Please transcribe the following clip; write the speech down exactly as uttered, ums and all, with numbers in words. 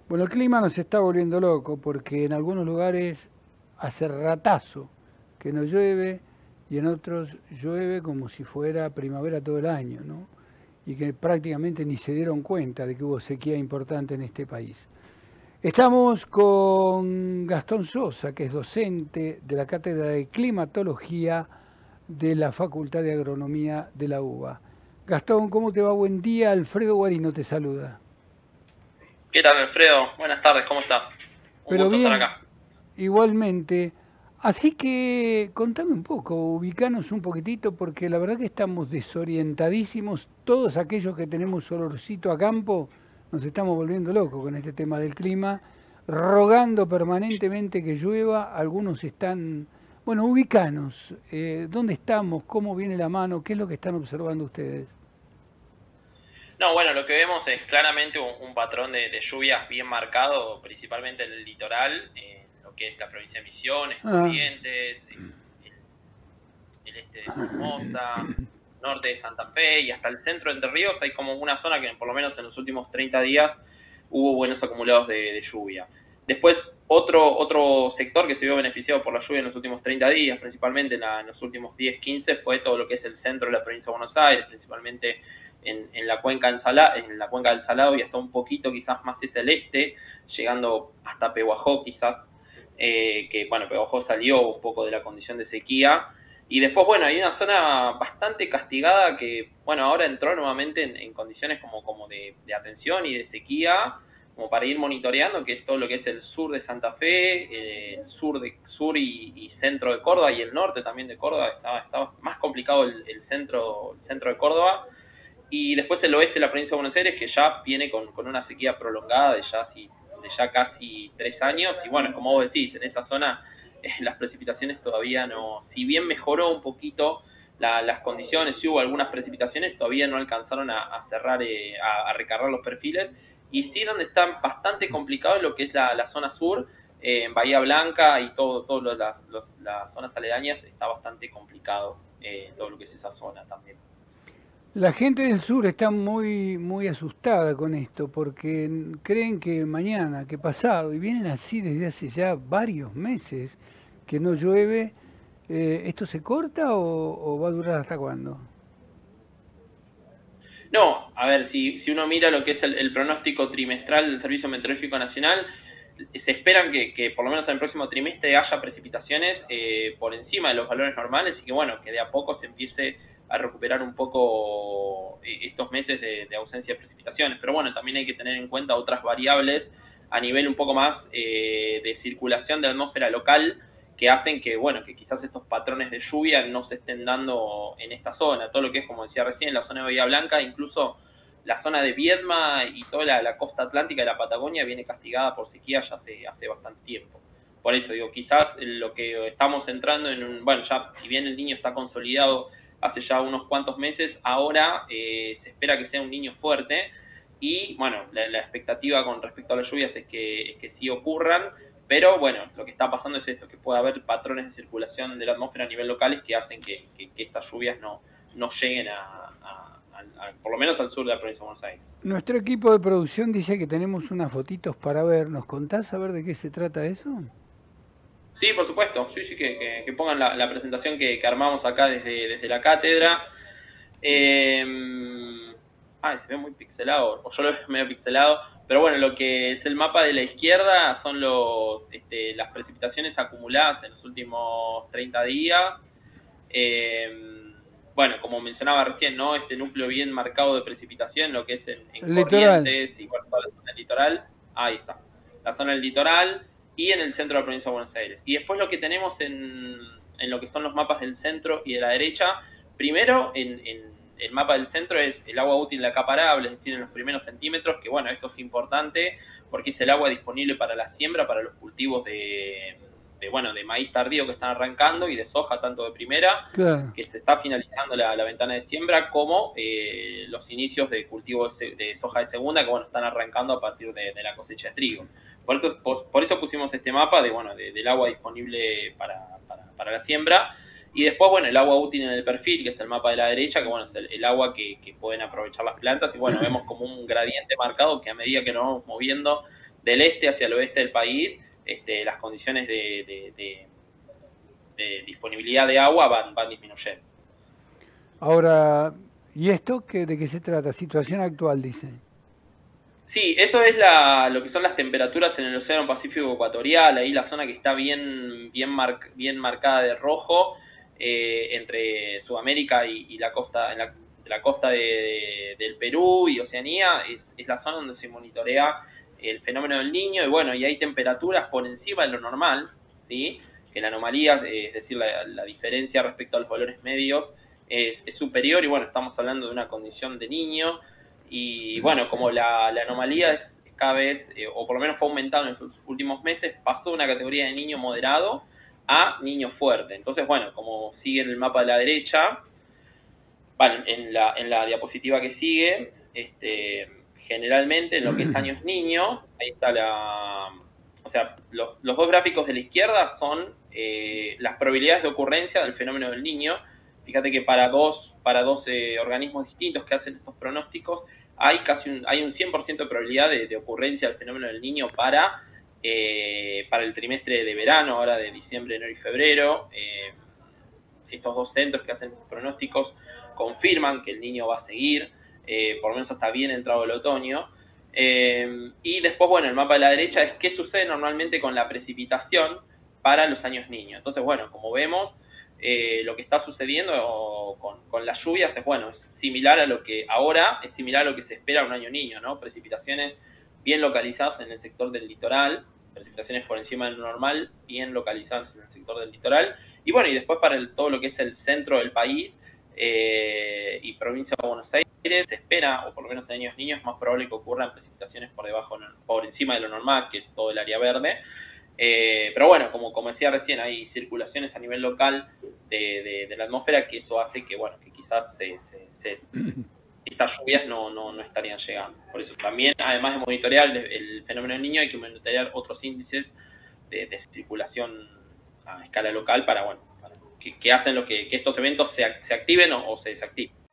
Bueno, el clima nos está volviendo loco porque en algunos lugares hace ratazo que no llueve y en otros llueve como si fuera primavera todo el año, ¿no? Y que prácticamente ni se dieron cuenta de que hubo sequía importante en este país. Estamos con Gastón Sosa, que es docente de la Cátedra de Climatología de la Facultad de Agronomía de la UBA. Gastón, ¿cómo te va? Buen día. Alfredo Guarino te saluda. ¿Qué tal, Alfredo? Buenas tardes, ¿cómo estás? Un Pero gusto estar bien, acá. igualmente. Así que contame un poco, ubicanos un poquitito, porque la verdad que estamos desorientadísimos. Todos aquellos que tenemos olorcito a campo, nos estamos volviendo locos con este tema del clima, rogando permanentemente que llueva. Algunos están, bueno, ubicanos, eh, ¿dónde estamos? ¿Cómo viene la mano? ¿Qué es lo que están observando ustedes? No, bueno, lo que vemos es claramente un, un patrón de, de lluvias bien marcado, principalmente en el litoral, en lo que es la provincia de Misiones, Ah, Corrientes, el, el este de Formosa, norte de Santa Fe y hasta el centro de Entre Ríos. Hay como una zona que por lo menos en los últimos treinta días hubo buenos acumulados de, de lluvia. Después, otro, otro sector que se vio beneficiado por la lluvia en los últimos treinta días, principalmente en, la, en los últimos diez, quince, fue todo lo que es el centro de la provincia de Buenos Aires, principalmente en, en, la, cuenca en, Sala, en la cuenca del Salado y hasta un poquito quizás más hacia el este, llegando hasta Pehuajó quizás, eh, que bueno, Pehuajó salió un poco de la condición de sequía. Y después, bueno, hay una zona bastante castigada que, bueno, ahora entró nuevamente en, en condiciones como, como de, de atención y de sequía, como para ir monitoreando, que es todo lo que es el sur de Santa Fe, eh, el sur, de, sur y, y centro de Córdoba y el norte también de Córdoba. Estaba, estaba más complicado el, el, centro, el centro de Córdoba. Y después el oeste de la provincia de Buenos Aires, que ya viene con, con una sequía prolongada de ya, de ya casi tres años. Y bueno, como vos decís, en esa zona eh, las precipitaciones todavía no, si bien mejoró un poquito la, las condiciones, si hubo algunas precipitaciones, todavía no alcanzaron a, a cerrar, eh, a, a recargar los perfiles. Y sí, donde está bastante complicado lo que es la, la zona sur, eh, en Bahía Blanca y todo, todo lo, las, los, las zonas aledañas, está bastante complicado eh, todo lo que es esa zona también. la gente del sur está muy, muy asustada con esto porque creen que mañana, que pasado, y vienen así desde hace ya varios meses que no llueve. Eh, ¿esto se corta o, o va a durar hasta cuándo? No, a ver, si, si uno mira lo que es el, el pronóstico trimestral del Servicio Meteorológico Nacional, se esperan que, que por lo menos en el próximo trimestre haya precipitaciones eh, por encima de los valores normales y que bueno, que de a poco se empiece a recuperar un poco eh, estos meses de, de ausencia de precipitaciones. Pero bueno, también hay que tener en cuenta otras variables a nivel un poco más eh, de circulación de la atmósfera local que hacen que, bueno, que quizás estos patrones de lluvia no se estén dando en esta zona. Todo lo que es, como decía recién, la zona de Bahía Blanca, incluso la zona de Viedma y toda la, la costa atlántica de la Patagonia viene castigada por sequía ya hace, hace bastante tiempo. Por eso digo, quizás lo que estamos entrando en un, bueno, ya si bien el niño está consolidado hace ya unos cuantos meses, ahora eh, se espera que sea un niño fuerte y bueno, la, la expectativa con respecto a las lluvias es que, es que sí ocurran, pero bueno, lo que está pasando es esto, que puede haber patrones de circulación de la atmósfera a nivel local que hacen que, que, que estas lluvias no, no lleguen a, a, a, a, por lo menos al sur de la provincia de Buenos Aires. Nuestro equipo de producción dice que tenemos unas fotitos para ver. ¿Nos contás a ver de qué se trata eso? Sí, por supuesto, sí, sí, que, que, que pongan la, la presentación que, que armamos acá desde, desde la cátedra. Eh, ay, se ve muy pixelado, o yo lo veo medio pixelado, pero bueno, lo que es el mapa de la izquierda son los, este, las precipitaciones acumuladas en los últimos treinta días. Eh, bueno, como mencionaba recién, ¿no? Este núcleo bien marcado de precipitación, lo que es en, en El litoral. Corrientes y bueno, toda la zona del litoral, ahí está, la zona del litoral y en el centro de la provincia de Buenos Aires. Y después lo que tenemos en, en lo que son los mapas del centro y de la derecha, primero en, en el mapa del centro es el agua útil de acaparable, es decir, en los primeros centímetros, que bueno, esto es importante porque es el agua disponible para la siembra, para los cultivos de, de bueno, de maíz tardío que están arrancando y de soja tanto de primera, Claro. que se está finalizando la, la ventana de siembra, como eh, los inicios de cultivo de, de, soja de segunda, que bueno, están arrancando a partir de, de la cosecha de trigo. Por eso, por, por eso pusimos este mapa de, bueno, de, del agua disponible para, para, para la siembra. Y después, bueno, el agua útil en el perfil, que es el mapa de la derecha, que bueno, es el, el agua que, que pueden aprovechar las plantas. Y bueno, vemos como un gradiente marcado que a medida que nos vamos moviendo del este hacia el oeste del país, este, las condiciones de, de, de, de disponibilidad de agua van, van disminuyendo. Ahora, ¿y esto qué, de qué se trata? Situación actual, dice. Sí, eso es la, lo que son las temperaturas en el Océano Pacífico Ecuatorial, ahí la zona que está bien, bien, mar, bien marcada de rojo, eh, entre Sudamérica y, y la costa, en la, la costa de, de, del Perú y Oceanía, es, es la zona donde se monitorea el fenómeno del Niño, y bueno, y hay temperaturas por encima de lo normal, ¿sí? Que la anomalía, es decir, la, la diferencia respecto a los valores medios es, es superior, y bueno, estamos hablando de una condición de niño. Y bueno, como la, la anomalía es cada vez, eh, o por lo menos fue aumentando en los últimos meses, pasó de una categoría de niño moderado a niño fuerte. Entonces, bueno, como sigue en el mapa de la derecha, bueno, en la, en la diapositiva que sigue, este, generalmente en lo que es años niño, ahí está la... O sea, los, los dos gráficos de la izquierda son eh, las probabilidades de ocurrencia del fenómeno del Niño. Fíjate que para dos, para dos eh, organismos distintos que hacen estos pronósticos, hay casi un, hay un cien por ciento de probabilidad de, de ocurrencia del fenómeno del Niño para, eh, para el trimestre de verano, ahora de diciembre, enero y febrero. Eh, estos dos centros que hacen estos pronósticos confirman que el Niño va a seguir, eh, por lo menos hasta bien entrado el otoño. Eh, y después, bueno, el mapa de la derecha es qué sucede normalmente con la precipitación para los años niños. Entonces, bueno, como vemos, eh, lo que está sucediendo con, con las lluvias es, bueno, es similar a lo que ahora, es similar a lo que se espera un año niño, ¿no? Precipitaciones bien localizadas en el sector del litoral, precipitaciones por encima de lo normal, bien localizadas en el sector del litoral. Y bueno, y después para el, todo lo que es el centro del país eh, y provincia de Buenos Aires, se espera, o por lo menos en años niños, más probable que ocurran precipitaciones por debajo, por encima de lo normal, que es todo el área verde. Eh, pero bueno, como, como decía recién, hay circulaciones a nivel local de, de, de la atmósfera, que eso hace que, bueno, que quizás se, se, se, estas lluvias no, no, no estarían llegando. Por eso también, además de monitorear el, el fenómeno del Niño, hay que monitorear otros índices de, de circulación a escala local para, bueno, para que, que hacen lo que, que estos eventos se, se activen o, o se desactiven.